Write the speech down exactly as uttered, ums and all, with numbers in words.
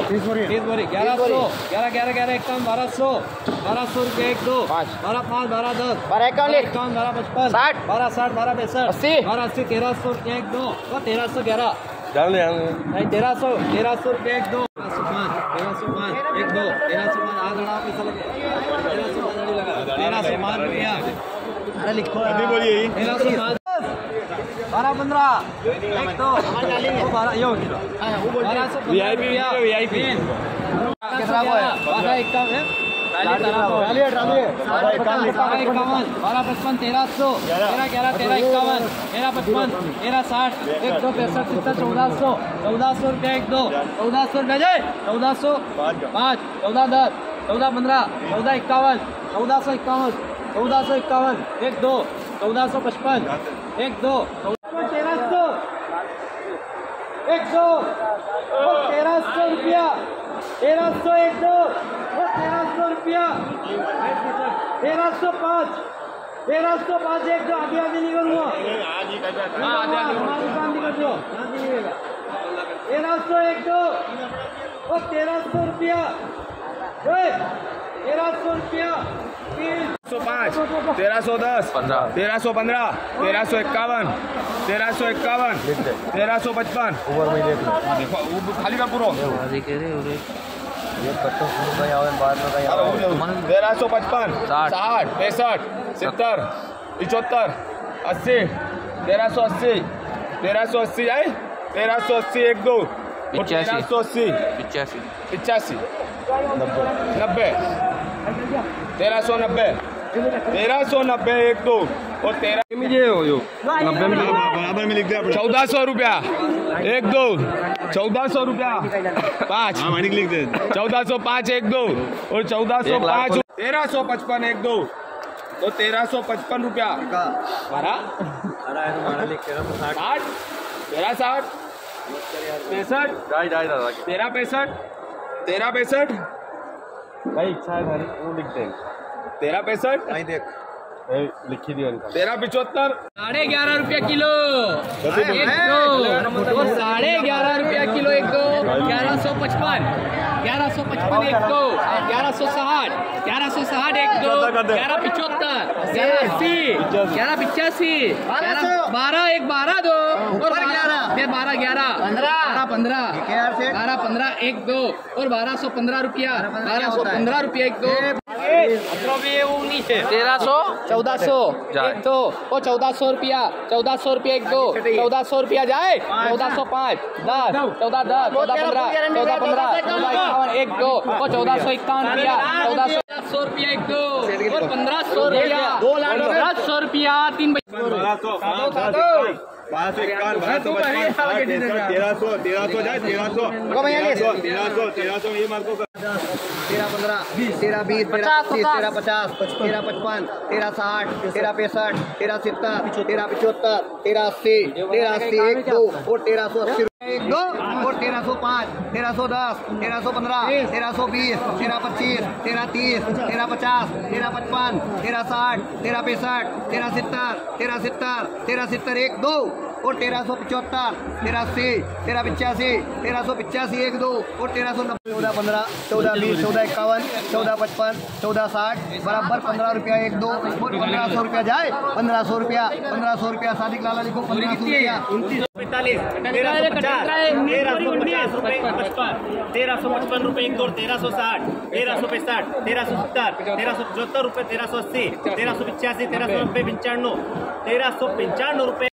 तीस बोरी ग्यारह सौ ग्यारह ग्यारह ग्यारह इक्यावन बारह सौ बारह सौ रुपये एक दो बारह पाँच बारह दस बारह इक्यावन इक्यावन बारह पचपन साठ बारह साठ बारह पैंसठ अस्सी बारह अस्सी तेरह सौ रुपये एक दो और तेरह सौ ग्यारह जान ले नहीं तेरह सौ तेरह सौ रुपये एक दो तेरह सौ पाँच तेरह सौ पाँच एक दो तेरह सौ पाँच आठ आठ पैसा लगे तेरह सौ पाँच लगा तेरह सौ पाँच रुपया अरे लिखो बोलिए तेरह सौ पाँच बारह पंद्रह एक दो बारह यो बारह सौ V I P V I P बारह इक्यावन इक्यावन बारह पचपन तेरह सौ तेरह ग्यारह तेरह इक्यावन तेरह पचपन तेरह साठ एक दो पैंसठ सत्तर चौदह सौ चौदह सौ रुपया एक दो चौदह सौ रुपया जाए चौदह सौ पाँच चौदह दस चौदह पंद्रह चौदह इक्यावन चौदह सौ इक्यावन चौदह सौ इक्यावन एक दो चौदह सौ पचपन एक दो तेरह सौ एक दो तेरह सौ रुपया तेरह सौ एक दो तेरह सौ रुपया तेरह सौ पाँच तेरह सौ पाँच एक दो आधी आधी निकलूंगा तेरह सौ एक दो और तेरह सौ रुपया तेरह सौ रुपया सौ पाँच तेरह सौ दस तेरह सौ पंद्रह तेरह सौ इक्यावन तेरह सौ इक्यावन तेरह सौ पचपन देखो खाली का पूरा तेरह सौ पचपन साठ पैंसठ सत्तर पिचहत्तर अस्सी तेरह सौ अस्सी तेरह सौ अस्सी आए तेरह सौ अस्सी एक दो तेरह सौ अस्सी पिचासी पिचासी नब्बे तेरह सौ नब्बे तेरह सौ नब्बे एक दो और तेरह नब्बे में बराबर में लिख दिया चौदह सौ रुपया एक दो चौदह सौ रुपया पाँच लिख दे चौदह सौ पाँच एक दो और चौदह सौ पाँच तेरह सौ पचपन एक दो तो तेरह सौ पचपन रुपया बारह साठ तेरह साठ पैंसठ तेरह पैंसठ तेरह पैंसठ भाई इच्छा है वो लिख दे तेरह पैंसठ नहीं देख लिखी दिया तेरह पिचहत्तर साढ़े ग्यारह रुपया किलो एक दो साढ़े ग्यारह रुपया किलो एक दो ग्यारह सौ पचपन ग्यारह सौ पचपन एक दो ग्यारह सौ साठ ग्यारह सौ साठ एक दो ग्यारह पिचहत्तर ग्यारह अस्सी ग्यारह पिचासी बारह एक बारह दो और बारह बारह ग्यारह बारह पंद्रह बारह पंद्रह एक दो और बारह सौ पंद्रह रुपया बारह सौ पंद्रह रुपया एक दो तेरह सौ चौदह सौ एक दो और चौदह सौ रुपया चौदह सौ रुपया एक दो चौदह सौ रुपया जाए चौदह सौ पाँच दस चौदह दस चौदह पंद्रह चौदह पंद्रह चौदह इक्यावन एक दो और चौदह सौ इक्यावन रुपया चौदह सौ रुपया एक दो और पंद्रह सौ रुपया पंद्रह सौ रुपया तीन बारह सौ इक्यावन बारह सौ पचपन तेरह सौ तेरह सौ जाए तेरह सौ तेरह सौ तेरह सौ ये मार्को तेरह पंद्रह तेरह बीस तेरह पच्चीस तेरह पचास तेरह पचपन तेरह साठ तेरह पैंसठ तेरह सत्तर तेरह पिचहत्तर तेरह अस्सी तेरह अस्सी एक दो और तेरह सौ अस्सी एक दो और तेरह सौ पाँच तेरह सौ दस तेरह सौ पंद्रह तेरह सौ बीस तेरह पच्चीस तेरह तीस तेरह पचास तेरह पचपन तेरह साठ तेरह पैंसठ तेरह सत्तर तेरह सत्तर तेरह सत्तर एक दो और तेरह सौ पचहत्तर तेरह अस्सी तेरह पिचासी तेरह सौ पिचासी एक दो और तेरह सौ नब्बे चौदह पंद्रह चौदह बीस चौदह इक्यावन चौदह पचपन चौदह साठ बराबर पंद्रह रुपया एक दो और पंद्रह सौ रुपया जाए पंद्रह सौ रुपया पंद्रह सौ रुपया सादिक लाला लिखो पंद्रह सौ रुपया पैंतालीस तेरह सौ पचास तेरह सौ पचास रुपये पचपन तेरह सौ पचपन रुपये एक दो तेरह सौ साठ तेरह सौ पैंसठ तेरह सौ सत्तर तेरह सौ पचहत्तर रुपये तेरह सौ अस्सी तेरह सौ पिचासी तेरह सौ नब्बे पंचानवे तेरह सौ पंचानवे रुपये